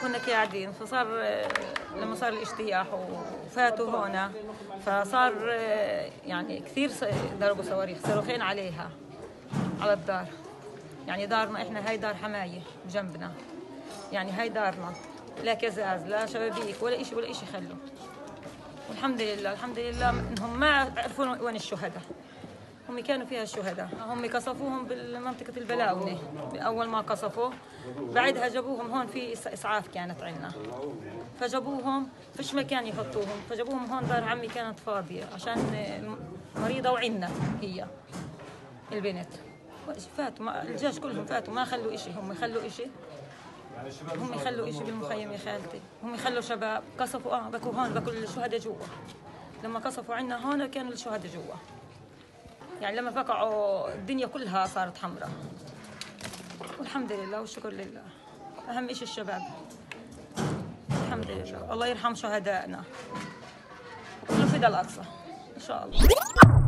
كنا قاعدين فصار لما صار الاجتياح وفاتوا هنا فصار يعني كثير ضربوا صواريخ صاروخين عليها على الدار. يعني دارنا احنا هاي دار حماية بجنبنا، يعني هاي دارنا لا كزاز لا شبابيك ولا إشي ولا إشي خلوا. والحمد لله الحمد لله انهم ما عرفوا وين الشهداء. هم كانوا فيها الشهداء، هم قصفوهم بالمنطقة البلاونة أول ما قصفوا، بعدها جابوهم هون في إسعاف كانت عندنا فجابوهم فيش مكان يحطوهم، فجابوهم هون دار عمي كانت فاضية عشان مريضة وعنا هي البنت. فاتوا الجيش كلهم فاتوا ما خلوا إشي، هم يخلوا إشي، هم يخلوا إشي بالمخيم يا خالتي، هم يخلوا شباب قصفوا بكوا هون بكوا الشهداء جوا. لما قصفوا عنا هون كانوا الشهداء جوا، يعني لما فقعوا الدنيا كلها صارت حمراء. والحمد لله والشكر لله، أهم إشي الشباب. الحمد لله الله يرحم شهدائنا. كله فدا الأقصى إن شاء الله.